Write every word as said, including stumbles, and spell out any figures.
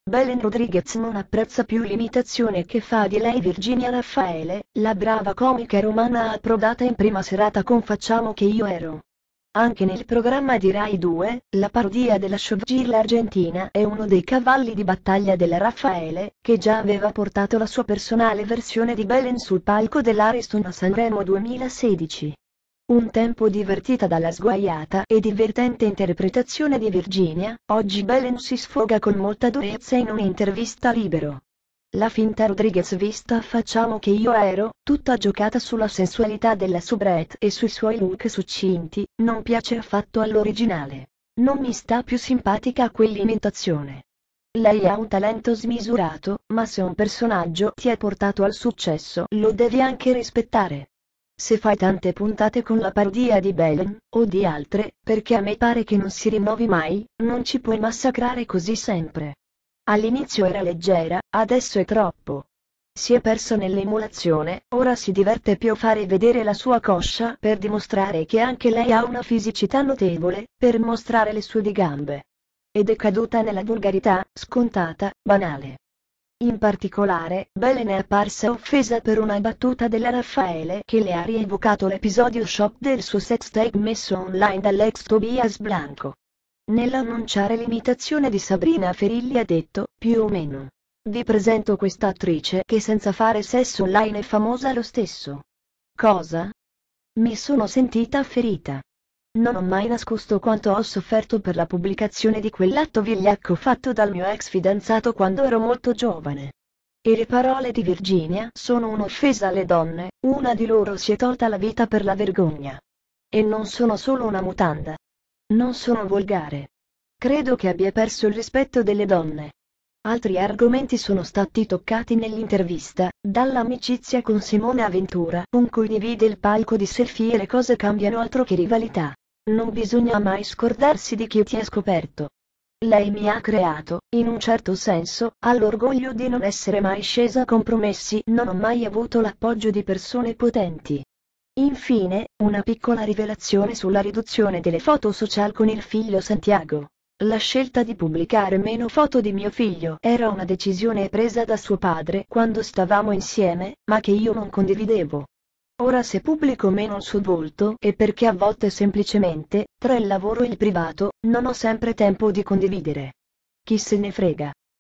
Belen Rodriguez non apprezza più l'imitazione che fa di lei Virginia Raffaele, la brava comica romana approdata in prima serata con Facciamo che io ero. Anche nel programma di Rai due, la parodia della showgirl argentina è uno dei cavalli di battaglia della Raffaele, che già aveva portato la sua personale versione di Belen sul palco dell'Ariston a Sanremo duemilasedici. Un tempo divertita dalla sguaiata e divertente interpretazione di Virginia, oggi Belen si sfoga con molta durezza in un'intervista a Libero. La finta Rodriguez vista a Facciamo che io ero, tutta giocata sulla sensualità della soubrette e sui suoi look succinti, non piace affatto all'originale. Non mi sta più simpatica quell'imitazione. Lei ha un talento smisurato, ma se un personaggio ti ha portato al successo, lo devi anche rispettare. Se fai tante puntate con la parodia di Belen, o di altre, perché a me pare che non si rinnovi mai, non ci puoi massacrare così sempre. All'inizio era leggera, adesso è troppo. Si è persa nell'emulazione, ora si diverte più a fare vedere la sua coscia per dimostrare che anche lei ha una fisicità notevole, per mostrare le sue di gambe. Ed è caduta nella volgarità, scontata, banale. In particolare, Belen è apparsa offesa per una battuta della Raffaele che le ha rievocato l'episodio shock del suo sex tape messo online dall'ex Tobias Blanco. Nell'annunciare l'imitazione di Sabrina Ferilli ha detto, più o meno: vi presento questa attrice che senza fare sesso online è famosa lo stesso. Cosa? Mi sono sentita ferita. Non ho mai nascosto quanto ho sofferto per la pubblicazione di quell'atto vigliacco fatto dal mio ex fidanzato quando ero molto giovane. E le parole di Virginia sono un'offesa alle donne, una di loro si è tolta la vita per la vergogna. E non sono solo una mutanda. Non sono volgare. Credo che abbia perso il rispetto delle donne. Altri argomenti sono stati toccati nell'intervista, dall'amicizia con Simone Aventura, con cui divide il palco di selfie e le cose cambiano altro che rivalità. Non bisogna mai scordarsi di chi ti ha scoperto. Lei mi ha creato, in un certo senso, all'orgoglio di non essere mai scesa a compromessi, non ho mai avuto l'appoggio di persone potenti. Infine, una piccola rivelazione sulla riduzione delle foto social con il figlio Santiago. La scelta di pubblicare meno foto di mio figlio era una decisione presa da suo padre quando stavamo insieme, ma che io non condividevo. Ora se pubblico meno il suo volto è perché a volte semplicemente, tra il lavoro e il privato, non ho sempre tempo di condividere. Chi se ne frega.